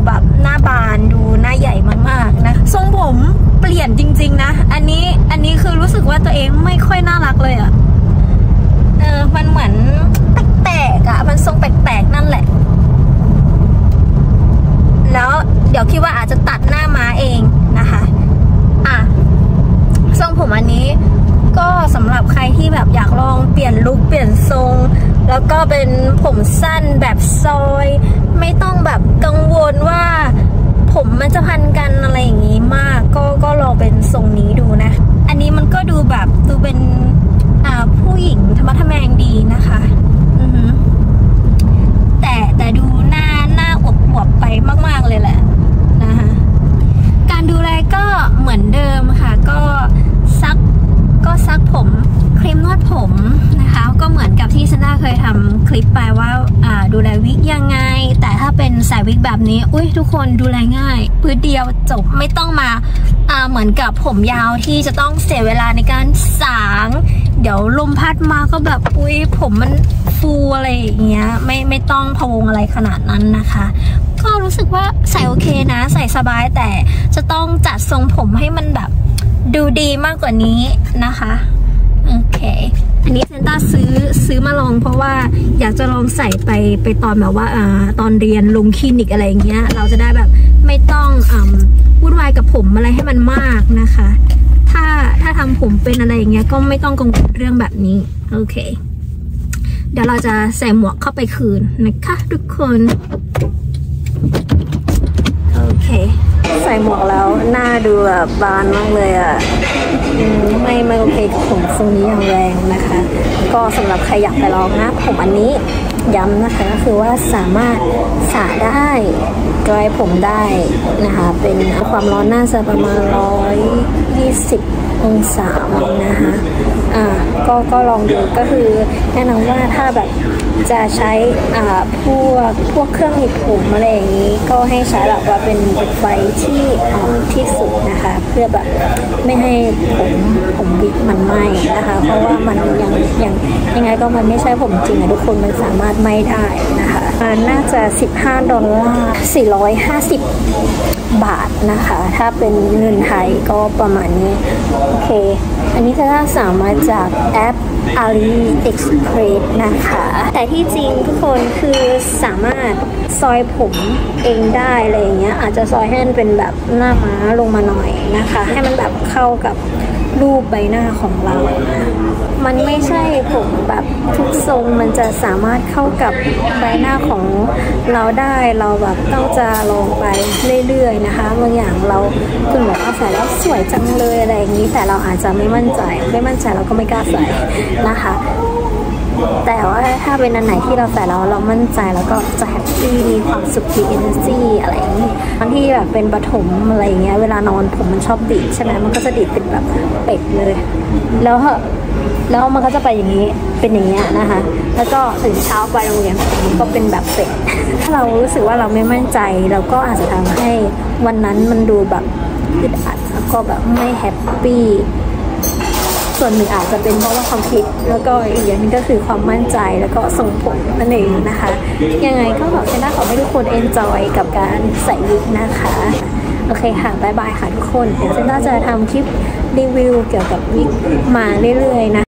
แบบหน้าบานดูหน้าใหญ่มากๆนะทรงผมเปลี่ยนจริงๆนะอันนี้คือรู้สึกว่าตัวเองไม่ค่อยน่ารักเลยอะมันเหมือนแปลกๆอะมันทรงแปลกๆนั่นแหละแล้วเดี๋ยวคิดว่าอาจจะตัดหน้าม้าเองนะคะทรงผมอันนี้ก็สำหรับใครที่แบบอยากลองเปลี่ยนลุคเปลี่ยนทรงแล้วก็เป็นผมสั้นแบบซอยไม่ต้องแบบกังวลว่าผมมันจะพันกันอะไรอย่างนี้มากก็ลองเป็นทรงนี้ดูนะอันนี้มันก็ดูแบบดูเป็นผู้หญิงธรรมะทแมงดีนะคะแต่ดูหน้าอวบๆไปมากๆเลยแหละนะคะการดูแลก็เหมือนเดิมค่ะก็ซักผมครีมนวดผมนะคะก็เหมือนกับที่ซันด้าเคยทำคลิปไปว่าดูแลวิกยังไงแต่ถ้าเป็นสายวิกแบบนี้อุ้ยทุกคนดูแลง่ายพื้นเดียวจบไม่ต้องมาเหมือนกับผมยาวที่จะต้องเสียเวลาในการสางเดี๋ยวลมพัดมาก็แบบอุ้ยผมมันฟูอะไรอย่างเงี้ยไม่ต้องพะวงอะไรขนาดนั้นนะคะก็รู้สึกว่าใส่โอเคนะใส่สบายแต่จะต้องจัดทรงผมให้มันแบบดูดีมากกว่านี้นะคะโอเคอันนี้เซนต้าซื้อมาลองเพราะว่าอยากจะลองใส่ไปตอนแบบว่าตอนเรียนลงคลินิกอะไรอย่างเงี้ยเราจะได้แบบไม่ต้องวุ่นวายกับผมอะไรให้มันมากนะคะถ้าทำผมเป็นอะไรอย่างเงี้ยก็ไม่ต้องกังวลเรื่องแบบนี้โอเคเดี๋ยวเราจะใส่หมวกเข้าไปคืนนะคะทุกคนโอเคใส่หมวกแล้วหน้าดูแบบบานมากเลยอ่ะไม่โอเคกับผมทรงนี้อย่างแรงนะคะก็สำหรับใครอยากไปลองนะผมอันนี้ย้ำนะคะก็คือว่าสามารถสระได้ดรายผมได้นะคะเป็นความร้อนน่าจะประมาณ120 องศานะคะก็ลองดูก็คือแนะนำว่าถ้าแบบจะใช้พวกเครื่องหนีบผมอะไรอย่างนี้ก็ให้ใช้แบบว่าเป็นไฟที่ที่สุดนะคะเพื่อแบบไม่ให้ผมวิกมันไหม้นะคะเพราะว่ามันยังไงก็มันไม่ใช่ผมจริงทุกคนมันสามารถไหม้ได้นะคะน่าจะ$15 450 บาทนะคะถ้าเป็นเงินไทยก็ประมาณนี้โอเคอันนี้ถ้าสามารถจากแอป AliExpress นะคะแต่ที่จริงทุกคนคือสามารถซอยผมเองได้อะไรอย่างเงี้ยอาจจะซอยให้มันเป็นแบบหน้าม้าลงมาหน่อยนะคะให้มันแบบเข้ากับรูปใบหน้าของเรามันไม่ใช่ผมแบบทุกทรงมันจะสามารถเข้ากับใบหน้าของเราได้เราแบบต้องจะลองไปเรื่อยๆนะคะบางอย่างเราคุณบอกว่าใส่แล้วสวยจังเลยอะไรอย่างนี้แต่เราอาจจะไม่มั่นใจเราก็ไม่กล้าใส่นะคะแต่ว่าถ้าเป็นอันไหนที่เราใส่แล้วเรามั่นใจแล้วก็จะแฮปปี้มีความสุขมี energy อะไรอย่างนี้บางที่แบบเป็นปฐมอะไรอย่างเงี้ยเวลานอนผมมันชอบดีดใช่ไหมมันก็จะดีดเป็นแบบเป็ดเลยแล้วมันก็จะไปอย่างนี้เป็นอย่างเงี้ยนะคะแล้วก็ตื่นเช้าไปโรงเรียนก็เป็นแบบเป็ดถ้าเรารู้สึกว่าเราไม่มั่นใจเราก็อาจจะทำให้วันนั้นมันดูแบบอึดอัดแล้วก็แบบไม่แฮปปี้ส่วนหนึ่งอาจจะเป็นเพราะว่าความคิดแล้วก็อีกอย่างนึงก็คือความมั่นใจแล้วก็ทรงผมนั่นเองนะคะยังไงก็ขอให้ทุกคนเอนจอยกับการใส่วิกนะคะโอเคค่ะบ๊ายบายค่ะทุกคนเดี๋ยวเซนต้าจะทำคลิปรีวิวเกี่ยวกับวิกมาเรื่อยๆนะ